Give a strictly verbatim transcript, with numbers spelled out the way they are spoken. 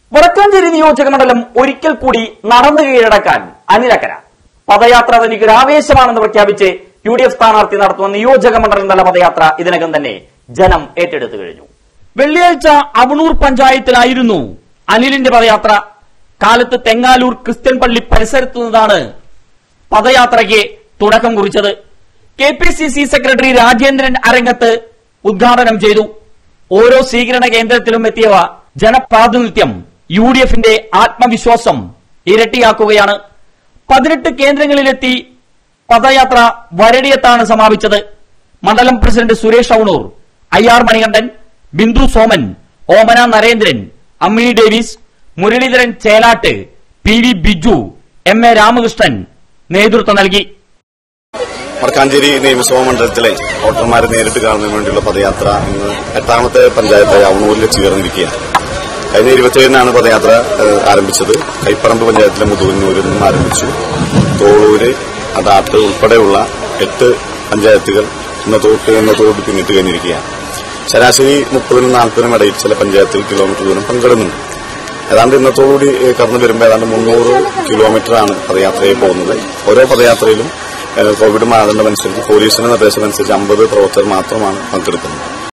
വടക്കാഞ്ചേരി നിയോജക മണ്ഡലം ഒരിക്കൽ കൂടി നടന്നു കീഴടക്കാൻ അനിലക്കര. പദയാത്ര തനിക്ക് ഒരു ആവേശമാണെന്ന് പ്രഖ്യാപിച്ച് യു ഡി എഫ് സ്ഥാനാർത്ഥി നടത്തുന്ന നിയോജക മണ്ഡലം തല പദയാത്ര ഇതിനകം തന്നെ ജനം ഏറ്റെടുത്തു കഴിഞ്ഞു. വെള്ളിയാഴ്ച അവണൂർ പഞ്ചായത്തിലായിരുന്നു അനിലിന്റെ പദയാത്ര. കാലത്ത് തെങ്ങാലൂർ ക്രിസ്ത്യൻ പള്ളി പരിസരത്തു നിന്നാണ് പദയാത്രയ്ക്ക് തുടക്കം കുറിച്ചത്. K P C C secretary Rajendran Arangath ഉദ്ഘാടനം ചെയ്തു. ഓരോ സ്വീകരണ കേന്ദ്രത്തിലും എത്തിയവ ജനപ്രാതിനിധ്യം യു ഡി എഫിന്റെ ആത്മവിശ്വാസം ഇരട്ടിയാക്കുകയാണ്. പതിനെട്ട് കേന്ദ്രങ്ങളിലെത്തി പദയാത്ര വരടിയത്താണ് സമാപിച്ചത്. മണ്ഡലം president Suresh Aunur, I R Manikandan, Bindu Soman, Omana Narendran, Ammini Davis, Muraleedharan Chelat, P V Biju, M A Ramakrishnan നേതൃത്വം നൽകി. വടക്കാഞ്ചേരി നിയമസഭാ മണ്ഡലത്തിലെ വോട്ടർമാരെ നേരിട്ട് കാണുന്നതിന് വേണ്ടിയുള്ള പദയാത്ര ഇന്ന് എട്ടാമത്തെ പഞ്ചായത്തായ അവണൂരിൽ ചേർന്നിരിക്കുകയാണ്. കഴിഞ്ഞ ഇരുപത്തിയേഴിനാണ് പദയാത്ര ആരംഭിച്ചത്. കൈപ്പറമ്പ് പഞ്ചായത്തിലെ മുതുവന്നൂരിൽ നിന്നും ആരംഭിച്ചു. തോളൂര്, അതാട്ട് ഉൾപ്പെടെയുള്ള എട്ട് പഞ്ചായത്തുകൾ ഇന്നത്തോട്ട് ഇന്നത്തോട് പിന്നിട്ട് കഴിഞ്ഞിരിക്കുകയാണ്. ശരാശരി മുപ്പതിനും നാൽപ്പതിനും ഇടയിൽ ചില പഞ്ചായത്തിൽ കിലോമീറ്റർ ദൂരം പങ്കിടുന്നുണ്ട്. ഏതാണ്ട് ഇന്നത്തോടുകൂടി കടന്നു വരുമ്പോൾ ഏതാണ്ട് മുന്നൂറ് കിലോമീറ്ററാണ് പദയാത്രയിൽ പോകുന്നത്. ഓരോ പദയാത്രയിലും കോവിഡ് മാനദണ്ഡമനുസരിച്ച് പോലീസിന്റെ നിർദ്ദേശമനുസരിച്ച് അമ്പത് പ്രവർത്തകർ മാത്രമാണ് പങ്കെടുക്കുന്നത്.